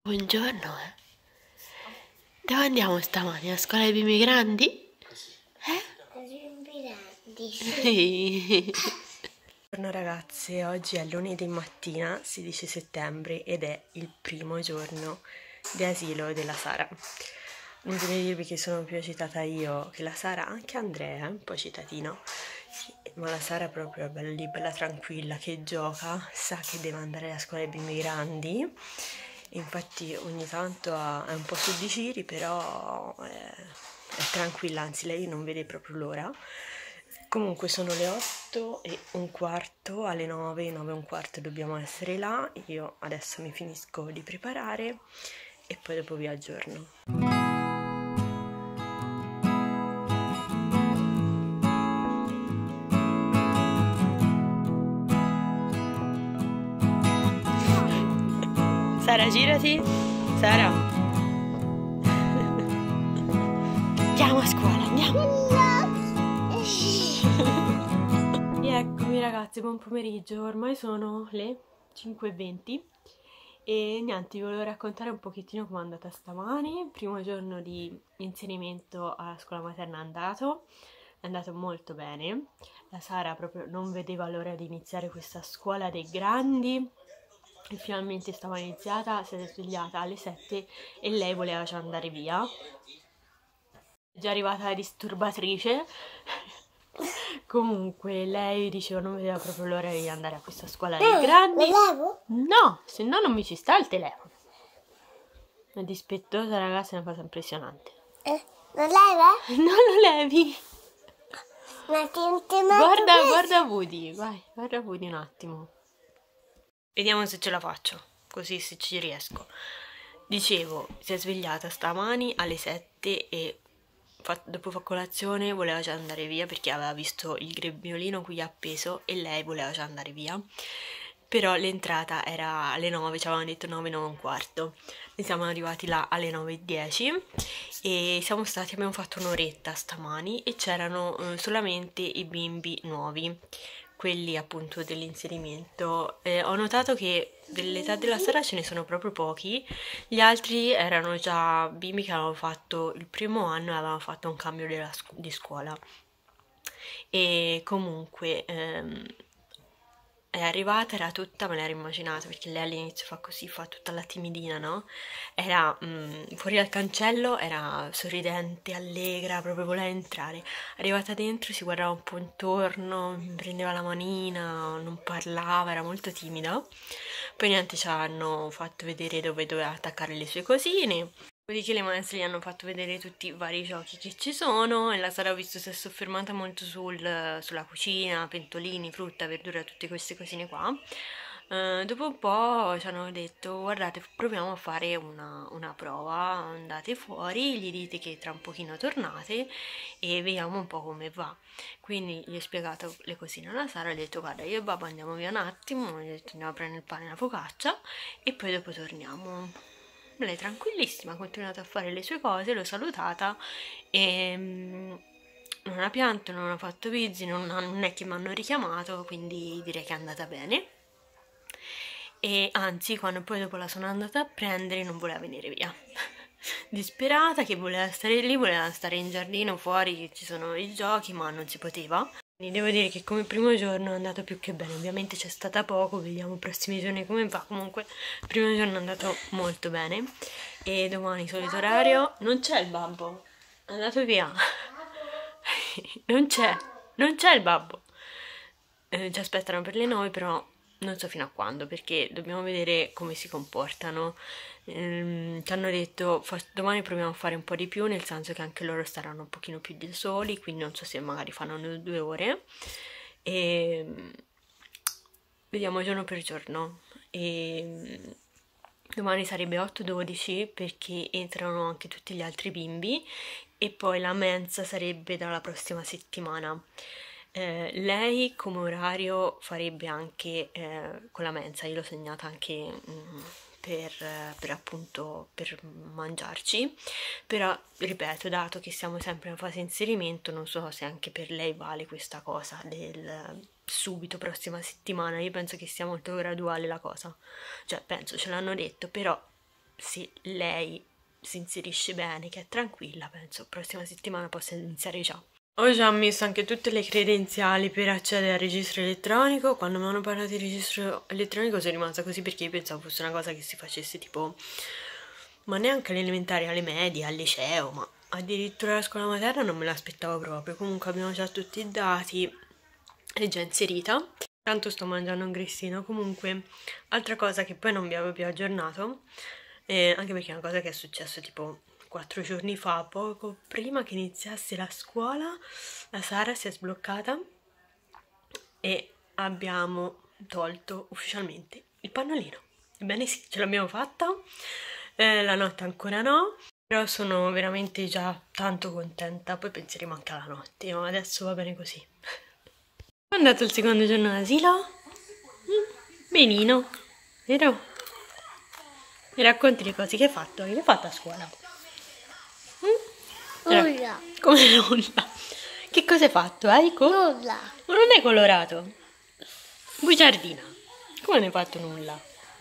Buongiorno, Dove andiamo stamani? A scuola dei bimbi grandi? Bimbi grandi, Sì. Buongiorno ragazze, oggi è lunedì mattina, 16 settembre, ed è il primo giorno di asilo della Sara. Non voglio dirvi che sono più eccitata io che la Sara, anche Andrea è un po' citatino, ma la Sara proprio è bella lì, bella tranquilla, che gioca, sa che deve andare a scuola dei bimbi grandi. Infatti ogni tanto è un po' su di giri, però è tranquilla, anzi lei non vede proprio l'ora. Comunque sono le 8:15, alle 9, 9:15 dobbiamo essere là. Io adesso mi finisco di preparare e poi dopo vi aggiorno. Sara, girati. Sara. Andiamo a scuola, andiamo. Eccomi ragazzi, buon pomeriggio. Ormai sono le 5:20 e niente, vi volevo raccontare un pochettino com'è andata stamani. Primo giorno di inserimento alla scuola materna è andato molto bene. La Sara proprio non vedeva l'ora di iniziare questa scuola dei grandi. E finalmente stava iniziata, si è svegliata alle 7 e lei voleva già andare via. È già arrivata la disturbatrice. Comunque lei diceva non vedeva proprio l'ora di andare a questa scuola dei grandi. Lo levo? No, se no non mi ci sta il telefono. È dispettosa ragazza, è una cosa impressionante. Lo leva? Non lo levi. Guarda Woody, vai, guarda Woody un attimo. Vediamo se ce la faccio, così se ci riesco. Dicevo, si è svegliata stamani alle 7 e dopo fa colazione voleva già andare via perché aveva visto il grembiulino cui ha appeso e lei voleva già andare via. Però l'entrata era alle 9, ci avevano detto 9, 9:15. Noi siamo arrivati là alle 9:10 e abbiamo fatto un'oretta stamani e c'erano solamente i bimbi nuovi, quelli appunto dell'inserimento. Ho notato che dell'età della Sara ce ne sono proprio pochi, gli altri erano già bimbi che avevano fatto il primo anno e avevano fatto un cambio di scuola. E comunque è arrivata, era tutta, me l'ero immaginata perché lei all'inizio fa così, fa tutta la timidina, no? Era fuori dal cancello, era sorridente, allegra, proprio voleva entrare. Arrivata dentro si guardava un po' intorno, mi prendeva la manina, non parlava, era molto timida. Poi niente, ci hanno fatto vedere dove doveva attaccare le sue cosine. Dopodiché le maestre gli hanno fatto vedere tutti i vari giochi che ci sono e la Sara, ho visto, si è soffermata molto sulla cucina, pentolini, frutta, verdura, tutte queste cosine qua. Dopo un po' ci hanno detto guardate, proviamo a fare una prova, andate fuori, gli dite che tra un pochino tornate e vediamo un po' come va. Quindi gli ho spiegato le cosine alla Sara, gli ho detto guarda, io e babà andiamo via un attimo, gli ho detto andiamo a prendere il pane e la focaccia e poi dopo torniamo. Lei tranquillissima ha continuato a fare le sue cose, l'ho salutata e non ha pianto, non ha fatto bizzi, non è che mi hanno richiamato, quindi direi che è andata bene. E anzi, quando poi dopo la sono andata a prendere non voleva venire via. Disperata, che voleva stare lì, voleva stare in giardino fuori, che ci sono i giochi, ma non si poteva. Quindi devo dire che come primo giorno è andato più che bene. Ovviamente c'è stata poco, vediamo i prossimi giorni come va. Comunque il primo giorno è andato molto bene. E domani solito orario. Non c'è il babbo, è andato via. Non c'è il babbo. Ci aspettano per le 9, però non so fino a quando, perché dobbiamo vedere come si comportano. Ci hanno detto domani proviamo a fare un po' di più, nel senso che anche loro staranno un pochino più da soli, quindi non so se magari fanno 2 ore e vediamo giorno per giorno. E domani sarebbe 8:12 perché entrano anche tutti gli altri bimbi e poi la mensa sarebbe dalla prossima settimana. Lei come orario farebbe anche con la mensa, io l'ho segnata anche per appunto per mangiarci, però ripeto, dato che siamo sempre in fase inserimento, non so se anche per lei vale questa cosa del subito prossima settimana. Io penso che sia molto graduale la cosa, cioè penso, ce l'hanno detto, però se lei si inserisce bene, che è tranquilla, penso prossima settimana possa iniziare già. Ho già messo anche tutte le credenziali per accedere al registro elettronico. Quando mi hanno parlato di registro elettronico sono rimasta così, perché io pensavo fosse una cosa che si facesse tipo, ma neanche alle elementari, alle medie, al liceo, ma addirittura alla scuola materna non me l'aspettavo proprio. Comunque abbiamo già tutti i dati, è già inserita. Tanto sto mangiando un grissino. Comunque, altra cosa che poi non vi avevo più aggiornato, anche perché è una cosa che è successo tipo 4 giorni fa, poco prima che iniziasse la scuola, la Sara si è sbloccata e abbiamo tolto ufficialmente il pannolino. Ebbene sì, ce l'abbiamo fatta, la notte ancora no, però sono veramente già tanto contenta, poi penseremo anche alla notte, ma adesso va bene così. È andato il secondo giorno d'asilo? Benino, vero? Mi racconti le cose che hai fatto? Che hai fatto a scuola? Nulla. Come nulla? Che cosa hai fatto, Aiko? Nulla. Ma non è colorato? Bugiardina, come ne hai fatto nulla?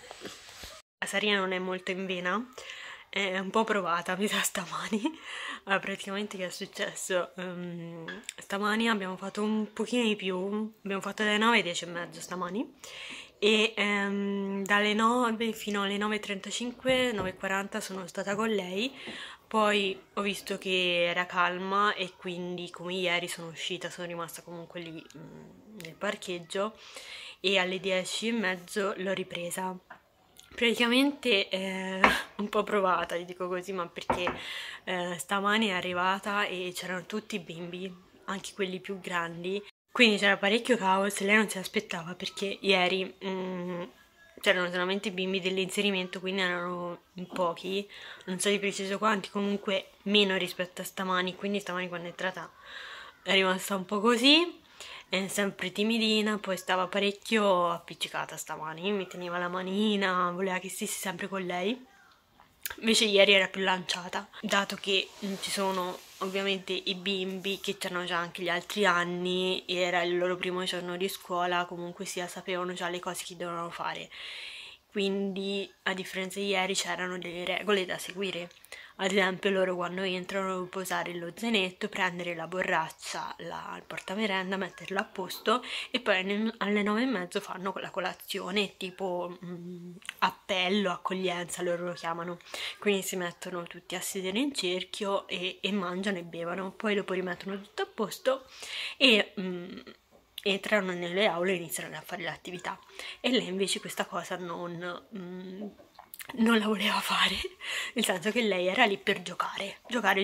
La Sarina non è molto in vena, è un po' provata, mi sa stamani. Allora, praticamente che è successo? Stamani abbiamo fatto un pochino di più, abbiamo fatto dalle 9 alle 10 e mezzo stamani, e dalle 9 fino alle 9:35, 9:40 sono stata con lei. Poi ho visto che era calma e quindi, come ieri, sono uscita, sono rimasta comunque lì nel parcheggio, e alle 10:30 l'ho ripresa. Praticamente un po' provata, gli dico così, ma perché stamani è arrivata e c'erano tutti i bimbi, anche quelli più grandi, quindi c'era parecchio caos. Lei non si aspettava, perché ieri c'erano solamente i bimbi dell'inserimento, quindi erano in pochi, non so di preciso quanti, comunque meno rispetto a stamani, quindi stamani quando è entrata è rimasta un po' così, è sempre timidina, poi stava parecchio appiccicata stamani, mi teneva la manina, voleva che stessi sempre con lei. Invece ieri era più lanciata, dato che ci sono ovviamente i bimbi che c'erano già anche gli altri anni, era il loro primo giorno di scuola, comunque sia sapevano già le cose che dovevano fare, quindi a differenza di ieri c'erano delle regole da seguire. Ad esempio, loro quando entrano devono posare lo zainetto, prendere la borraccia, il portamerenda, metterla a posto, e poi alle 9:30 fanno la colazione, tipo appello, accoglienza loro lo chiamano. Quindi si mettono tutti a sedere in cerchio e mangiano e bevono, poi dopo rimettono tutto a posto e entrano nelle aule e iniziano a fare l'attività. E lei invece questa cosa non la voleva fare, nel senso che lei era lì per giocare,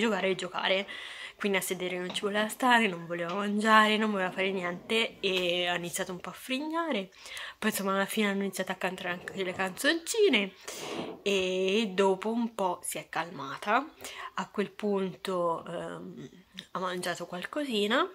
quindi a sedere non ci voleva stare, non voleva mangiare, non voleva fare niente, e ha iniziato un po' a frignare. Poi insomma alla fine hanno iniziato a cantare anche le canzoncine e dopo un po' si è calmata. A quel punto ha mangiato qualcosina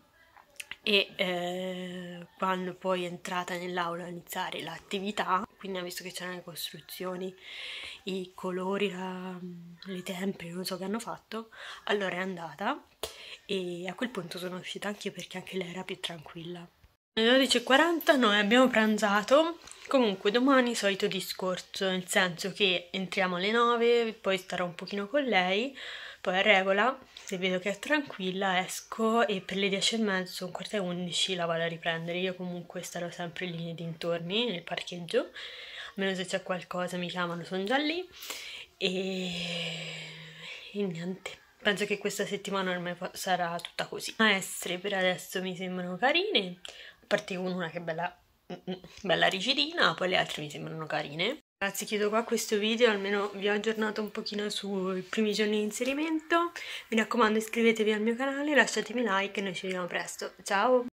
e quando poi è entrata nell'aula a iniziare l'attività, quindi ha visto che c'erano le costruzioni, i colori, le tempere, non so che hanno fatto, allora è andata, e a quel punto sono uscita anche io, perché anche lei era più tranquilla. Alle 12:40 noi abbiamo pranzato. Comunque domani solito discorso, nel senso che entriamo alle 9, poi starò un pochino con lei, poi a regola, se vedo che è tranquilla esco, e per le 10:30, 10:45 la vado a riprendere. Io comunque starò sempre lì nei dintorni, nel parcheggio, almeno se c'è qualcosa mi chiamano, sono già lì, e niente. Penso che questa settimana ormai sarà tutta così. Le maestre per adesso mi sembrano carine, a parte una che è bella rigidina, poi le altre mi sembrano carine. Ragazzi, chiudo qua questo video, almeno vi ho aggiornato un pochino sui primi giorni di inserimento. Mi raccomando, iscrivetevi al mio canale, lasciatemi like e noi ci vediamo presto. Ciao!